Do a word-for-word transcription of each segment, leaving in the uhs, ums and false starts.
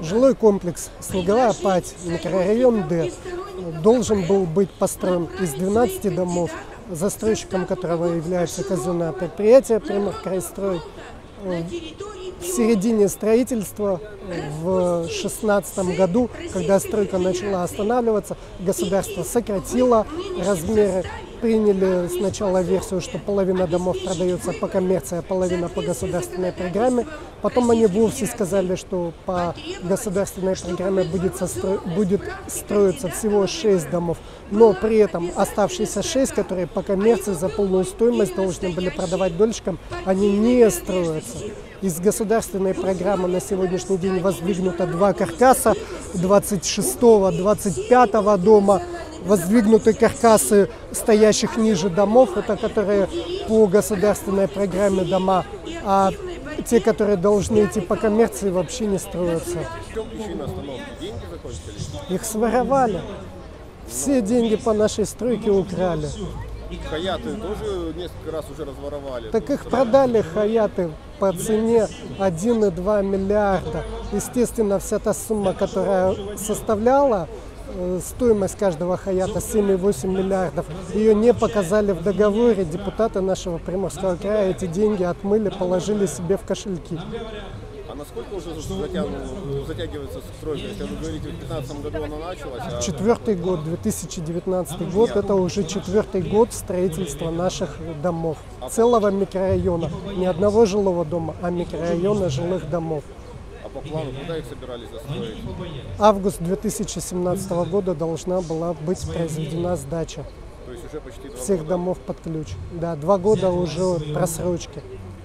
Жилой комплекс «Снеговая Падь», микрорайон Д, должен был быть построен из двенадцати домов, застройщиком которого является казенное предприятие «Приморкрайстрой». В середине строительства, в две тысячи шестнадцатом году, когда стройка начала останавливаться, государство сократило размеры. Приняли сначала версию, что половина домов продается по коммерции, а половина по государственной программе. Потом они вовсе сказали, что по государственной программе будет, состро... будет строиться всего шесть домов. Но при этом оставшиеся шесть, которые по коммерции за полную стоимость должны были продавать дольщикам, они не строятся. Из государственной программы на сегодняшний день воздвигнуто два каркаса двадцать шестого — двадцать пятого дома. Воздвигнуты каркасы стоящих ниже домов, это которые по государственной программе дома, а те, которые должны идти по коммерции, вообще не строятся. Их своровали. Все деньги по нашей стройке украли. Хаяты тоже несколько раз уже разворовали. Так их продали хаяты по цене один и два миллиарда. Естественно, вся та сумма, которая составляла стоимость каждого хаята семь и восемь миллиардов, ее не показали в договоре. Депутаты нашего Приморского края эти деньги отмыли, положили себе в кошельки. А насколько уже затягивается стройка? Если вы говорите, в две тысячи пятнадцатом году она началась? А... Четвертый год, две тысячи девятнадцатый год, это уже четвертый год строительства наших домов. Целого микрорайона. Не одного жилого дома, а микрорайона жилых домов. По плану, куда их собирались застроить? Август две тысячи семнадцатого года должна была быть произведена сдача. То есть уже почти два всех года. домов под ключ. Да, два года уже просрочки.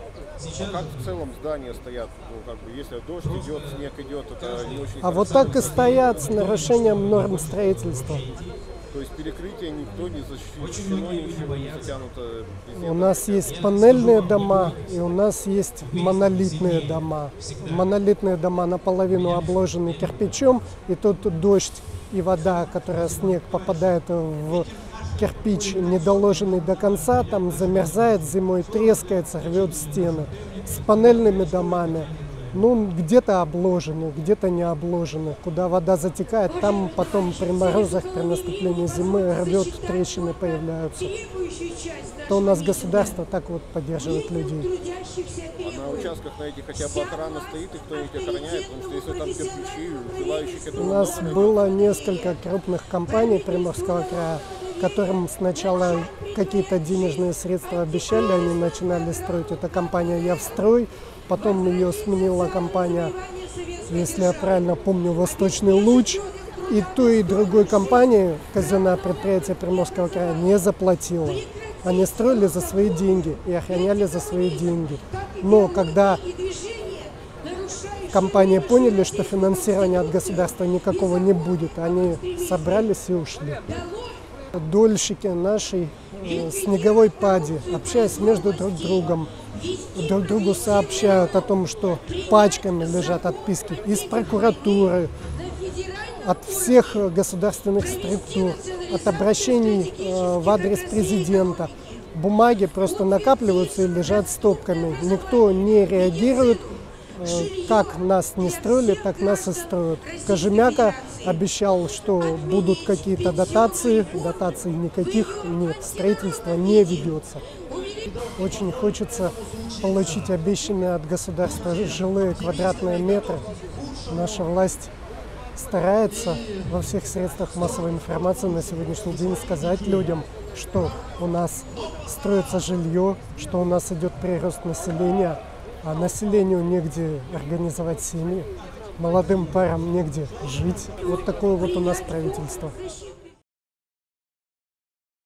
А как в целом здания стоят? Ну, как бы, если дождь идет, снег идет, это не очень. А вот так и стоят с нарушением норм строительства. То есть перекрытие никто не защищено, ничего не затянуто. У нас есть панельные дома и у нас есть монолитные дома. Монолитные дома наполовину обложены кирпичом, и тут дождь и вода, которая снег попадает в кирпич, недоложенный до конца, там замерзает зимой, трескается, рвет стены. С панельными домами, ну, где-то обложены, где-то не обложены. Куда вода затекает, там потом при морозах, при наступлении зимы рвет, трещины появляются. То у нас государство так вот поддерживает людей. А на участках на этих хотя бы охрана стоит, и кто их охраняет? Потому что если там кирпичи, желающих этого... У нас было несколько крупных компаний Приморского края, которым сначала какие-то денежные средства обещали, они начинали строить. Это компания «Явстрой». Потом ее сменила компания, если я правильно помню, «Восточный луч». И той, и другой компании казенное предприятие Приморского края не заплатило. Они строили за свои деньги и охраняли за свои деньги. Но когда компании поняли, что финансирования от государства никакого не будет, они собрались и ушли. Дольщики нашей э, снеговой пади, общаясь между друг другом, друг другу сообщают о том, что пачками лежат отписки из прокуратуры, от всех государственных структур, от обращений э, в адрес президента. Бумаги просто накапливаются и лежат стопками. Никто не реагирует. Как нас не строили, так нас и строят. Кожемяка обещал, что будут какие-то дотации. Дотаций никаких нет. Строительство не ведется. Очень хочется получить обещанные от государства жилые квадратные метры. Наша власть старается во всех средствах массовой информации на сегодняшний день сказать людям, что у нас строится жилье, что у нас идет прирост населения. А населению негде организовать семьи, молодым парам негде жить. Вот такое вот у нас правительство.